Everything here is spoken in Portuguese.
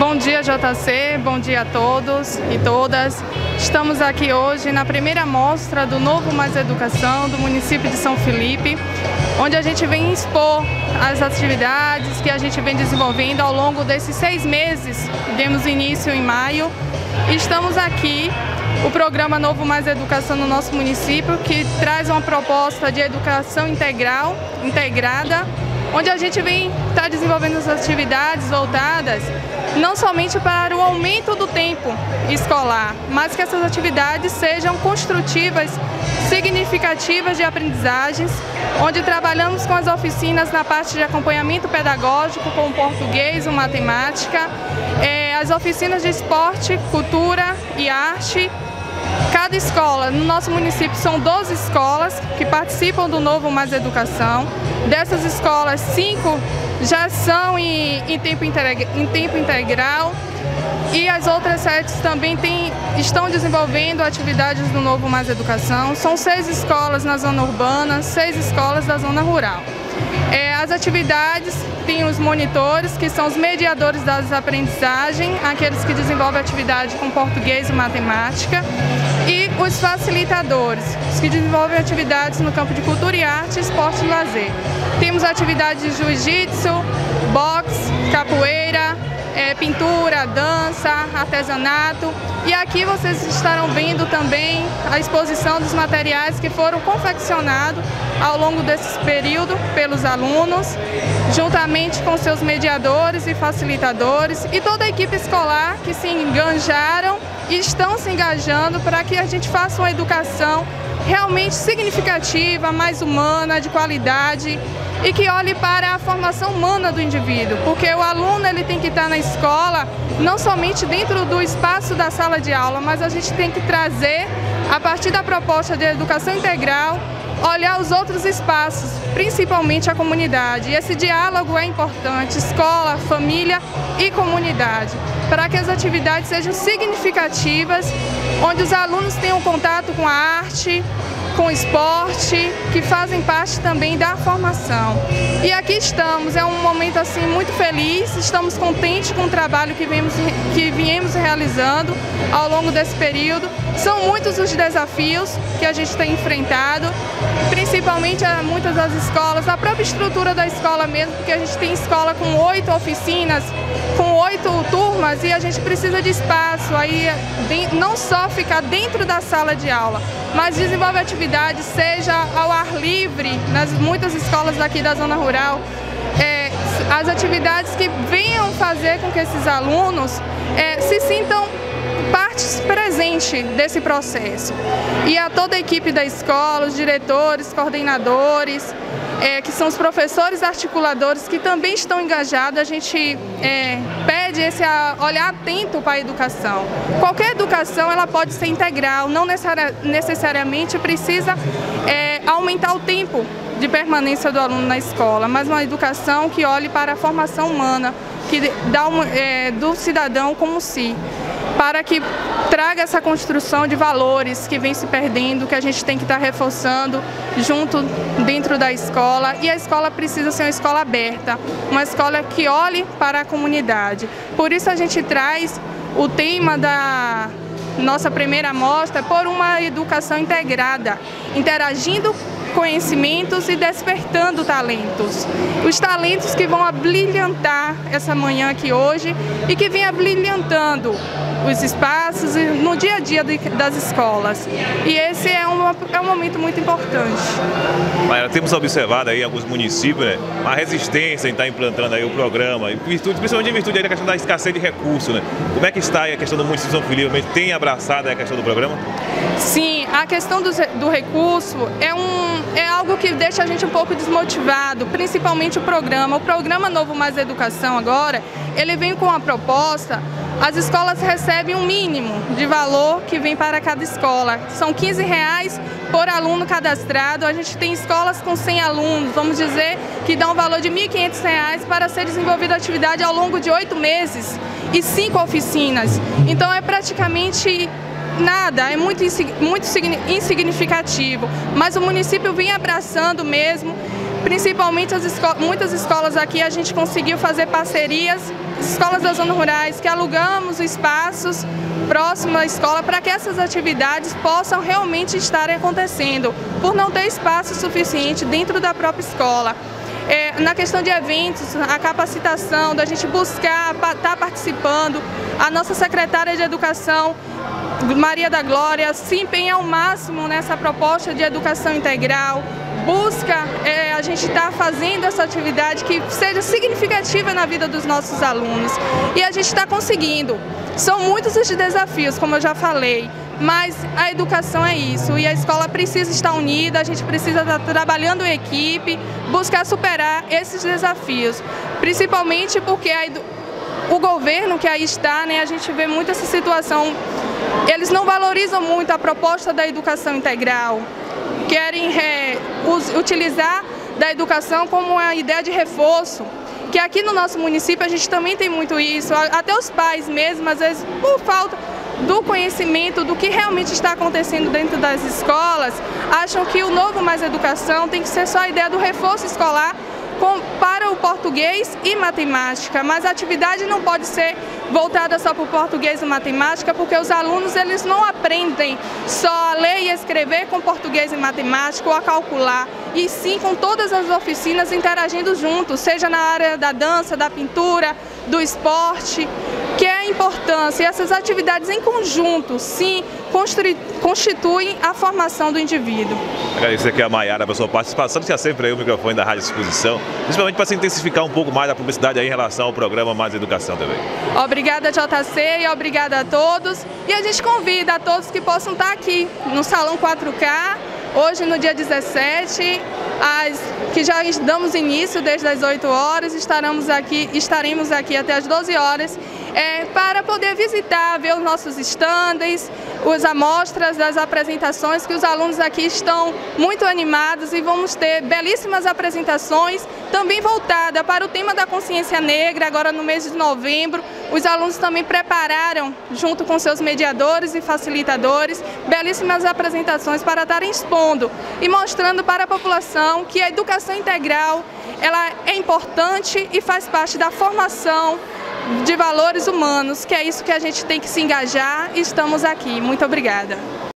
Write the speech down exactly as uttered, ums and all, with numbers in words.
Bom dia, J C, bom dia a todos e todas. Estamos aqui hoje na primeira mostra do Novo Mais Educação do município de São Felipe, onde a gente vem expor as atividades que a gente vem desenvolvendo ao longo desses seis meses. Demos início em maio e estamos aqui, o programa Novo Mais Educação no nosso município, que traz uma proposta de educação integral, integrada, onde a gente vem estar tá desenvolvendo as atividades voltadas não somente para o aumento do tempo escolar, mas que essas atividades sejam construtivas, significativas de aprendizagens, onde trabalhamos com as oficinas na parte de acompanhamento pedagógico, com o português, o matemática, é, as oficinas de esporte, cultura e arte. Cada escola, no nosso município são doze escolas que participam do Novo Mais Educação. Dessas escolas, cinco já são em, em, tempo, integra, em tempo integral e as outras sete também tem, estão desenvolvendo atividades do Novo Mais Educação. São seis escolas na zona urbana, seis escolas da zona rural. É, as atividades têm os monitores, que são os mediadores das aprendizagens, aqueles que desenvolvem atividade com português e matemática, e os facilitadores, os que desenvolvem atividades no campo de cultura e arte, esporte e lazer. Temos atividades de jiu-jitsu, boxe, capoeira, é, pintura, dança, artesanato. E aqui vocês estarão vendo também a exposição dos materiais que foram confeccionados ao longo desse período pelos alunos, juntamente com seus mediadores e facilitadores e toda a equipe escolar que se engajaram e estão se engajando para que a gente faça uma educação realmente significativa, mais humana, de qualidade e que olhe para a formação humana do indivíduo, porque o aluno ele tem que estar na escola não somente dentro do espaço da sala de aula, mas a gente tem que trazer, a partir da proposta de educação integral, olhar os outros espaços, principalmente a comunidade. E esse diálogo é importante, escola, família e comunidade, para que as atividades sejam significativas, onde os alunos tenham contato com a arte, com o esporte, que fazem parte também da formação. E aqui estamos, é um momento assim muito feliz, estamos contentes com o trabalho que viemos, que viemos realizando ao longo desse período. São muitos os desafios que a gente tem enfrentado, principalmente a muitas das escolas, a própria estrutura da escola mesmo, porque a gente tem escola com oito oficinas, com oito turmas e a gente precisa de espaço, aí não só ficar dentro da sala de aula, mas desenvolve atividades, seja ao ar livre, nas muitas escolas daqui da zona rural, é, as atividades que venham fazer com que esses alunos é, se sintam partes presentes desse processo. E a toda a equipe da escola, os diretores, coordenadores, é, que são os professores articuladores que também estão engajados, a gente é, pede esse olhar atento para a educação. Qualquer educação ela pode ser integral, não necessariamente precisa é, aumentar o tempo de permanência do aluno na escola, mas uma educação que olhe para a formação humana, que dá um, é, do cidadão como si, para que traga essa construção de valores que vem se perdendo, que a gente tem que estar reforçando junto dentro da escola. E a escola precisa ser uma escola aberta, uma escola que olhe para a comunidade. Por isso a gente traz o tema da nossa primeira mostra por uma educação integrada, interagindo conhecimentos e despertando talentos. Os talentos que vão abrilhantar essa manhã aqui hoje e que vem abrilhantando os espaços no dia a dia das escolas. E esse é um, é um momento muito importante. Mas temos observado aí em alguns municípios, né, uma resistência em estar implantando aí o programa, principalmente em virtude da questão da escassez de recursos, né? Como é que está aí a questão do município de São Felipe? Tem abraçado a questão do programa? Sim, a questão do, do recurso é, um, é algo que deixa a gente um pouco desmotivado, principalmente o programa. O programa Novo Mais Educação agora, ele vem com a proposta. As escolas recebem um mínimo de valor que vem para cada escola. São quinze reais por aluno cadastrado. A gente tem escolas com cem alunos, vamos dizer, que dão um valor de mil e quinhentos reais para ser desenvolvida a atividade ao longo de oito meses e cinco oficinas. Então é praticamente nada, é muito, muito insignificativo. Mas o município vem abraçando mesmo, principalmente as escolas, muitas escolas aqui a gente conseguiu fazer parcerias escolas das zonas rurais, que alugamos espaços próximos à escola para que essas atividades possam realmente estar acontecendo, por não ter espaço suficiente dentro da própria escola. É, na questão de eventos, a capacitação, da gente buscar estar tá participando, a nossa secretária de Educação, Maria da Glória, se empenha ao máximo nessa proposta de educação integral, busca é, a gente estar tá fazendo essa atividade que seja significativa na vida dos nossos alunos. E a gente está conseguindo. São muitos os desafios, como eu já falei, mas a educação é isso, e a escola precisa estar unida, a gente precisa estar trabalhando em equipe, buscar superar esses desafios, principalmente porque a edu... o governo que aí está, né, a gente vê muito essa situação, eles não valorizam muito a proposta da educação integral, querem é, utilizar da educação como uma ideia de reforço, que aqui no nosso município a gente também tem muito isso, até os pais mesmo, às vezes por falta do conhecimento do que realmente está acontecendo dentro das escolas, acham que o novo Mais Educação tem que ser só a ideia do reforço escolar com, para o português e matemática, mas a atividade não pode ser voltada só para o português e matemática, porque os alunos eles não aprendem só a ler e escrever com português e matemática ou a calcular, e sim com todas as oficinas interagindo juntos, seja na área da dança, da pintura, do esporte, que é a importância, e essas atividades em conjunto, sim, constituem a formação do indivíduo. Agradecer aqui a Maiara pela sua participação, deixa sempre aí o microfone da Rádio Exposição, principalmente para se intensificar um pouco mais a publicidade aí em relação ao programa Mais Educação também. Obrigada, J C, e obrigada a todos. E a gente convida a todos que possam estar aqui no Salão quatro K, hoje no dia dezessete, as, que já damos início desde as oito horas, estaremos aqui, estaremos aqui até as doze horas, é, para poder visitar, ver os nossos estandes, as amostras das apresentações, que os alunos aqui estão muito animados, e vamos ter belíssimas apresentações, também voltada para o tema da consciência negra, agora no mês de novembro. Os alunos também prepararam, junto com seus mediadores e facilitadores, belíssimas apresentações para estarem expondo e mostrando para a população que a educação integral ela é importante e faz parte da formação de valores humanos, que é isso que a gente tem que se engajar, e estamos aqui. Muito obrigada.